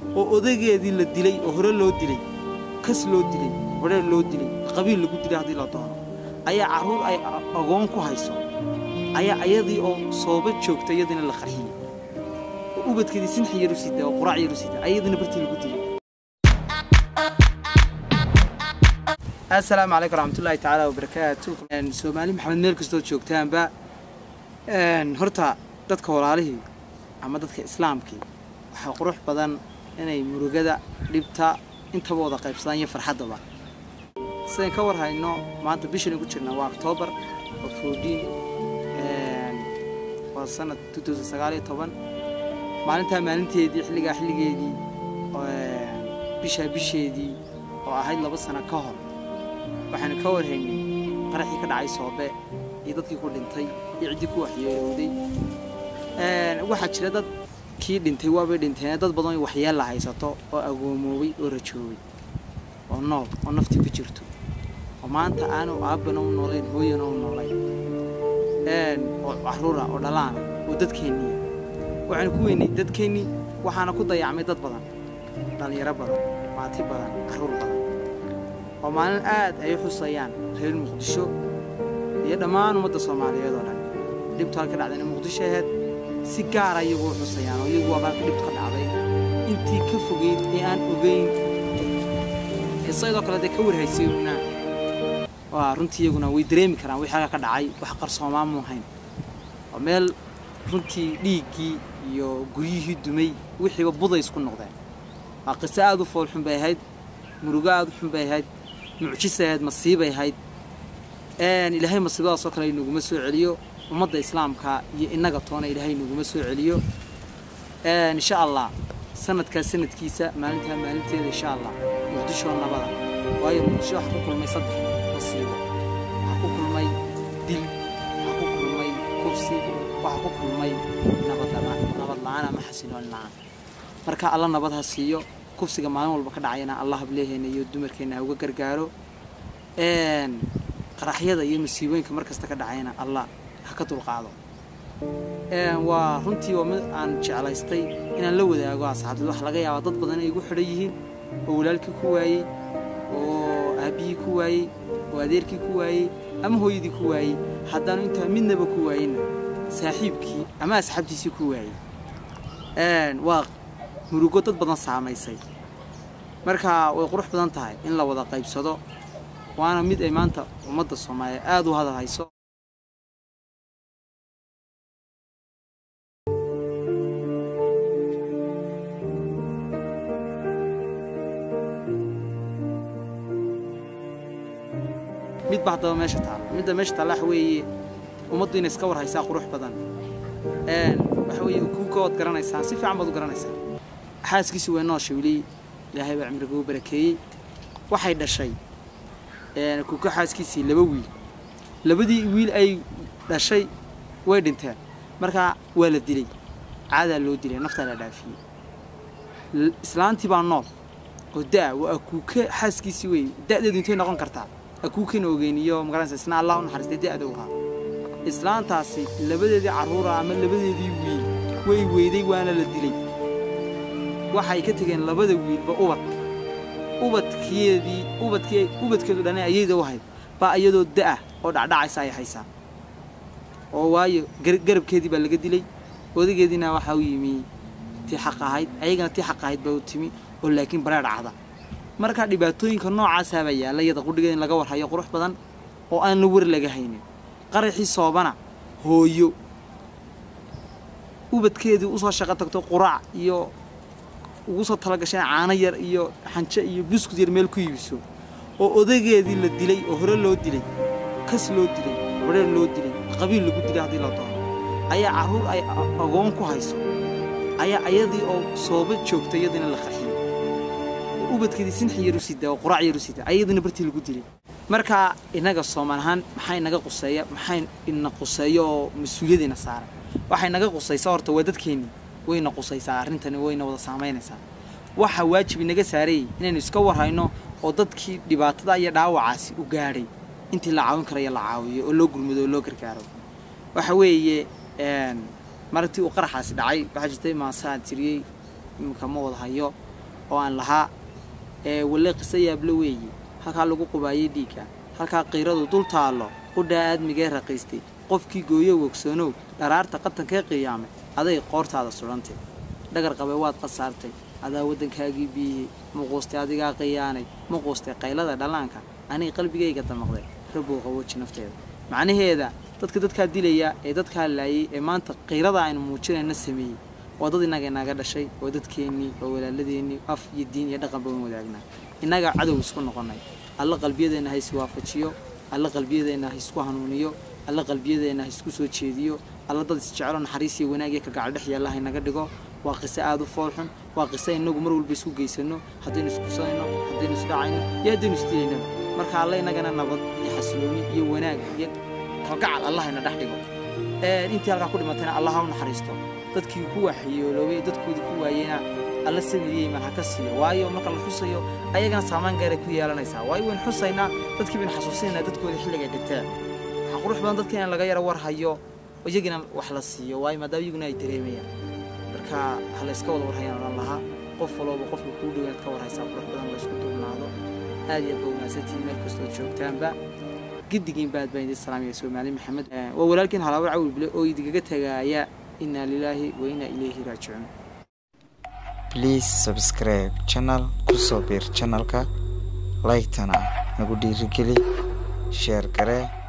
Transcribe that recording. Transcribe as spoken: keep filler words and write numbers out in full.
oo odageedii la dilay oo hore loo dilay kas loo dilay wareer loo dilay qabiil lagu dilay hadii la doono ayaa caruur ay agoon ku hayso ayaa ayadii oo sooba joogtay iyadina la qarxiyay ubadkeedii sinxi yar u siday oo quraac yar u siday ayadina bartii lagu dilay. السلام عليكم ورحمة الله تعالى وبركاته. سومالي محمد ميل كستو joogtaan ba een horta dadka walaalihi ama dadka islaamki waxa qurux badan inay murugada dhibta inta wada qaybsadaan iyo farxadaba. Sideen ka war hayno maanta bishan ugu jirnaa waa October fourteen een waa sanad two thousand nineteen maalinta maalinteedii xilliga xilligeedii ee bisha bisheedii oo ahayd laba sano ka hor waxaan ka warhaynay qaraxii ka dhacay Soobe iyo dadkii ku dhintay iyo cidii ku waxyeelowday een waxa jira dad kii dhintay waaba dhintay dad badan oo waxyeel la haysato oo agoomoobay oo rajoobay oo nool oo nafti ku jirto oo maanta aanu aabana u nooleen hooyana u nooleen een oo caruura oo dhalaan oo dadkeeni waxaan ku weynay dadkeeni waxaana ku dayacmay dad badan dhalinyaro badan maati badan caruur badan oo maalin aad ay xusayaan reer Muqdisho iyo dhamaan ummadda Soomaaliyeed oo dhan dhibta ka dhacday Muqdisho ahayd si gaar ah iyagu xusayaan oo iyagu waa dhibta ka dhacday intii ka fogeyd ee aan ogeyn sidoo kale ka warhaysayna waa runtii iyaguna way dareemi karaan wixii ka dhacay wax qarsoomaa ma ahayn oo meel runtii dhiigii iyo guriyihii dumay wixii buday isku noqdeen waa qiso aad u fool xun bay ahayd murugaad xun bay ahayd mucjisaad masiibay ahayd een ilaahay masiibadaas oo kale inagu ma soo celiyo ummadda islaamka iyo inaga toona ilaahay inagu ma soo celiyo een insha Allah sanadka sanadkiisa maalinta maalinteeda insha Allah Muqdisho nabada waayo Muqdisho wax ku kulmay saddex masiibo wax ku kulmay dil wax ku kulmay kufsi wax ku kulmay nabad nabad la'aan ama xasiloon la'aan marka Allah nabad ha siiyo kufsiga maalin walba ka dhacayna Allah hableehayna iyo dumarkeena uga gargaaro een qaraxyada iyo masiibooyinka markasta ka dhacayna Allah ha ka dulqaado een waa runtii oo aan jeclaystay inaan la wadaago asxaabta wax laga yaabo dad badan ay igu xidhan yihiin oo walaalkii ku waayay oo aabihii ku waayay oo adeerkii ku waayay ama hooyadii ku waayay haddana inta midnaba ku waayeen saaxiibkii ama asxaabtiisii ku waayay een waa murugo dad badan saameysay marka way qurux badan tahay in la wada qaybsado waana mid ay maanta ummadda Soomaaliyeed aad u hadalhayso mid baahda meesha taal mid meesha taal wax weeye ummaddu inay iska war haysaa qurux badan een wax weeye ku kood garanaysaa si fiican baad u garanaysaa xaaskiisu way nooshay wili ilaahay baa cimriga u barakeeyay waxay dhashay een ku ka xaaskiisii laba wiil labadii wiil ay dhashay way dhinteen marka waa la dilay caada loo dilay nafta la dhaafiyay islaantii baa nool oo daa waa ku ka xaaskiisii way da'deedu intee noqon kartaa aku keen ogeeniyo magaranaysa isna Allah u naxariistay da'da u qaa islaantaasi labadeedii caruura ama labadeedii wiil way weeday waana la dilay waxay ka tageen labada wiilba ubad ubadkeedii ubadkee ubadkeedu dhanay ayayda u hayd ba ayadoo daa oo dhacdhacaysa ay haysaa oo waayo garabkeedii baa laga dilay wadageedina waxa uu yimi tii xaq ahayd ayagana tii xaq ahayd baa u timi oo laakiin bareer dhacda marka dhibaatooyinka noocaas ah baa yaala yada qudhigeed in laga warhayo qurux badan oo aan la war laga haynin qaraxii Soobana hooyo ubadkeedii u soo shaqo tagto quraac iyo ugu soo tala gashay caano yar iyo xanjo iyo biskud yar meel ku iibiso oo odageedii la dilay oo hore loo dilay kas loo dilay wareer loo dilay qabiil lagu dilay hadii la doono ayaa caruur ay agoon ku hayso ayaa ayadii oo Soobe joogtay iyadina la qarxiyay ubadkeedii sinxi yar u siday oo quraac yar u siday ayadina bartii lagu dilay marka inaga Soomaalihan maxay naga quseeya maxay in quseeyo mas'uuliyadina saaran waxay naga qusaysaa horta waa dadkeeni wayna qusaysaa arintani wayna wada saameynaysaa waxa waajib inaga saaray inaynu iska warhayno oo dadkii dhibaatada iyo dhaawacaasi u gaaray intii la caawin karayo la caawiyo oo loo gurmado oo loo gargaaro waxa weeye een martii uu qaraxaasi dhacay waxa jirtay ma saan tiriyay imka ma wada hayo oo aan lahaa ee wali qisa yaab la weeyay halka lagu qubaayay dhiiga halka qiiradu dul taalo qudhaa aadmigee raqiistay qofkii gooyo wogsonow dharaarta qatanka qiyaamay aday qoortaada surantay dhagar qabay waad qasaartay adaa wadankaagii biyay muquustay adigaa qiyaanay muquustay qaylada dhalaanka aniga qalbigayga damaqday rabbo qawoji nafteeda macnaheeda dadka dadka dilaya ee dadka laayay ee maanta qiirada aynu muujinayna sameeyay wadada inaga inaga dhashay oo dadkeenii oo walaaladeenii af iyo diin iyo dhaqan baan wadaagnaa inaga cadow isku noqonay alla qalbiyadeena hay si waafajiyo alla qalbiyadeena hay isku hanuuniyo alla qalbiyadeena hay isku soo jeediyo alla dad isjecel naxariis iyo wanaag iyo ka gacal dhex yaalaha inaga dhigo waa qiso aad u foolxun waa qiso inagu mar walba isku geysano haddii isku sanayno haddii is dhacayno iyo haddii is dilayno marka alla inagana nabad iyo xasilooni iyo wanaag iyo ka gacal Allah ina dhex dhigo ee intii halka ku dhimatayna Allah ha u naxariisto dadkii ku waxyeeloobay dadkoodii ku waayayna alla sameeyay ma ka siiyo waayo marka la xusayo ayagana saamaan gaar ku yeelanaysa waayo waan xusayna dadkii bin xasuusinayna dadkoodii xilliga dhigtay waxa qurux badan dadkeen laga yara war hayo iyagina wax la siiyo waayo maadaama iyaguna ay dareemayaan marka hal iska wada war hayaan Allah qof walba qofka ku dhawaad ka war haysa qurux badan la isku duubnaado aad iyo bownaastii meel kasta joogtaanba gidigin baad baan islaamiga Soomaali Maxamed oo walaalkeen halaawar cawl bile oo idiga tagaaya inna lillahi wa inna ilayhi raaji'un. Please subscribe channel kusoo bir channelka like tana nagu dhiirigeli share kare